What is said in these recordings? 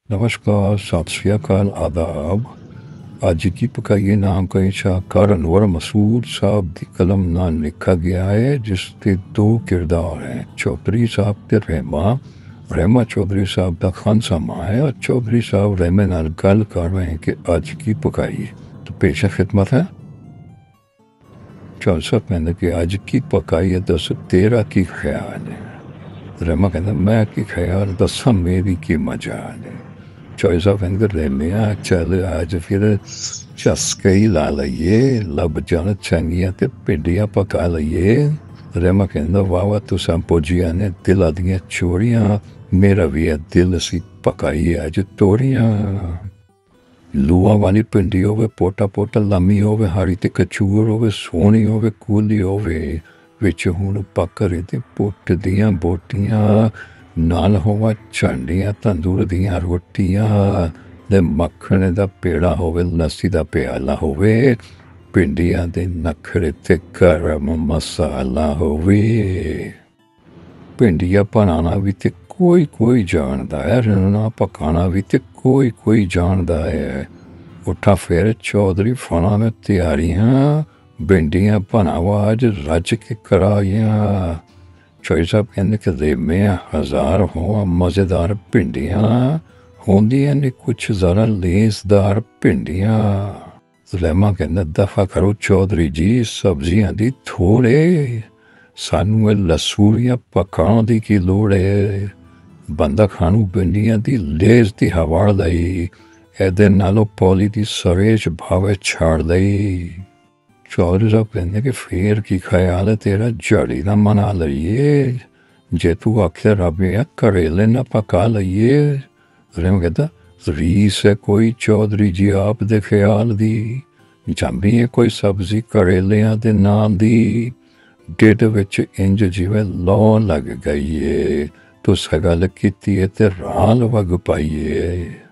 नमस्कार, सत श्री अकाल, आदाब। आज की पकाइए नाम का शाहकार अनवर मसूद साहब की कलम नाल लिखा गया है, जिसके दो किरदार हैं, चौधरी साहब ते रहमा। रहमा चौधरी साहब का खानसामा है और चौधरी साहब रहमे नाल गल कर रहे हैं कि आज की पकाइए। तो पेशा खिदमत है। चौधरी साहब कहते कि आज की पकाइए दस तेरा की ख्याल है। रहमा कहता मैं की ख्याल दसा मेरी की मजाल है। चौधरी साहब कहते रहमिया चल आज फिर चस्के ही ला लईए, लब जान चंगियां ते भिंडियां पका लईए। रहमा कहता वाह वाह तुसां पुजिया ने दिल दियां चोरियां, मेरा भी है दिल सी पकाइए अज तोरियां। लूआ वाली भिंडी होवे, पोटा पोटा लम्मी होवे, हारी ते कचूर होवे, सोहनी होवे, कूली होवे, विच हुण पक रही ते पुट दियां बोटियां, नाल होवा झांडियां तंदूर दियां रोटियां, ते मक्खन दा पेड़ा होवे, लस्सी दा प्याला होवे, भिंडियां दे नखरे ते गरम मसाला होवे। भिंडियां बनाना भी ते कोई जानदा है, रना पकाना भी ते कोई जानदा है। उठा फिर चौधरी फना में तैयारियां, भिंडियां बनावा अज रज के कराइयां। चौधरी साहब कहते कि रेमिया हजार हो मज़ेदार भिंडियां, होंदियां ने कुछ ज़रा लेसदार भिंडियां। रहमा कहता दफा करो चौधरी जी सब्जियां दी थोड़े, सानू लसूड़ियां पकाण दी की लोड़ है। बंदा खानू भिंडियां दी लेस दी हवा लई, एदे नालों पौली दी सरेश भावे छाड़ लई। चौधरी साहब कहते कि फिर की ख्याल है तेरा, जड़ी ना मना लईए, जे तू आखे रब करेले ना पका लईए। रहमा कहता रीस है कोई चौधरी जी आप दे ख्याल दी, जम्मी है कोई सब्जी करेलियां दे नाम दी, ढिड विच इंज जिवें लौ लग गई है, तुस गल कीती है ते राल वग पाईए।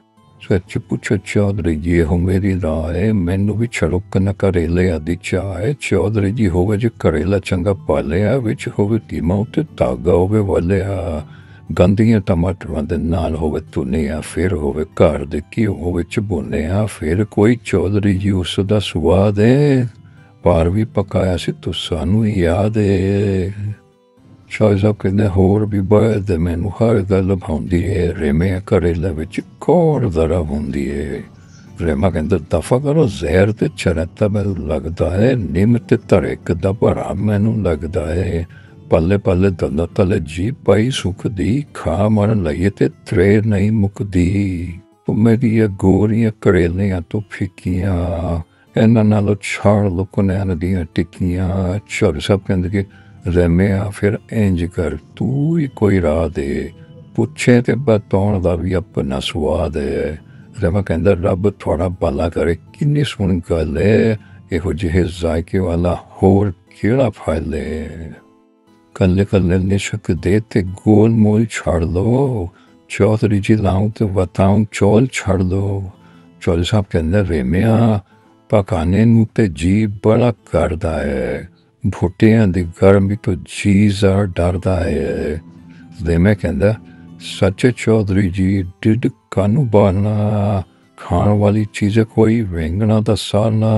सच पुछो चौधरी जी हो मेरी राय, मैनू भी छड़ुक न करेले आदि चाहे। चौधरी जी होवे जो करेला चंगा पालिया, विच होवे कीमा उत्ते धागा होवे वालिया, गंदियां टमाटरां दे नाल होवे तुनिया, फिर होवे घर दे घिओ होवे च भुनिया, फिर कोई चौधरी जी उस दा स्वाद है, बार भी पकाया सी तो सानू याद है। चौधरी साहब कहते होर भी बहुत मैनू हर गल भाउंदी है, रेमे करेले विच कौर जरा हुंदी है। रेमा कहते दफा करो जहर ते चरता मैनू लगदा है, निम ते धरेक दा भरा मैनू लगदा है, पल्ले पल्ले दंदा तले जी पाई सुखदी, खा मरन लईए ते त्रे नहीं मुकदी। तो मेरी गोरियां करेलियां तो फिकियां, इन्हां नालों छाड़ लो कुनैन दियां टिक्कियां। चौधरी साहब कहते कि रहमिया फिर इंज कर तू ही कोई राह दे, पुछे ते बताउण दा भी अपना स्वाद है। रहमा कहता रब थोड़ा भला करे, किन्नी सोहनी गल है, इहो जिहे जायके वाला होर केड़ा फल है। कल्ले कल्ले निशक दे ते गोल मोल छड़ लो, चौधरी जी लाऊं ते बताऊं चौल छड़ लो। चौधरी साहब कहते रहमिया पकाने नू ते जी बड़ा करदा है, भुट्टियां दी गर्मी तो जी ज़रा डरदा है। रहमा कहता सच्चे चौधरी जी ढिड कानू बालना, खाण वाली चीज़ कोई वेंगना दा सालना,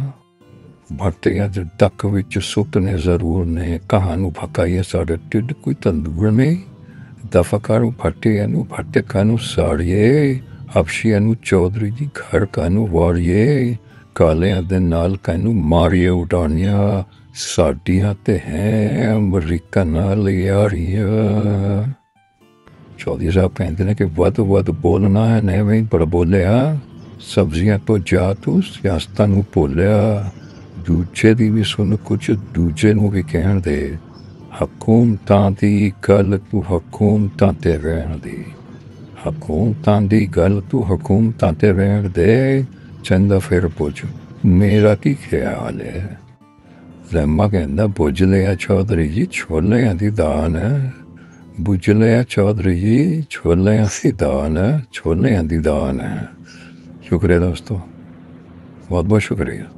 भट्टियां दे डक विच सुटने जरूर ने, कहानू पकाइए साढ़े ढिड कोई तंदूर में, दफा करो भट्टियां नू भट्टे कानू साड़िए, हबशियां नू चौधरी जी घर कानू वाड़िए, कालियां दे नाल कानू मारिए उडानिया, साडियां ते हैं अमरीका नाल यारियां। चौधरी साहब कहते हैं कि वध बोलना है नहीं पर बोलिया, सब्जियां तो जा तू सियासतां नू भोलिया, दूजे दी भी सुन कुछ दूजे नू भी कहण दे, हकूमतां दी गल तू हकूमतां ते रहण दी, हकूमतां दी गल तू हकूमतां ते रहण दे, चंदा फिर पुछ मेरा की ख्याल है। रहमा कहता बुझ लिया चौधरी जी छोलियां दी दाल है, बुझ लिया चौधरी जी छोलियां दी दाल है, छोलियां दी दाल है। शुक्रिया दोस्तों, बहुत बहुत शुक्रिया।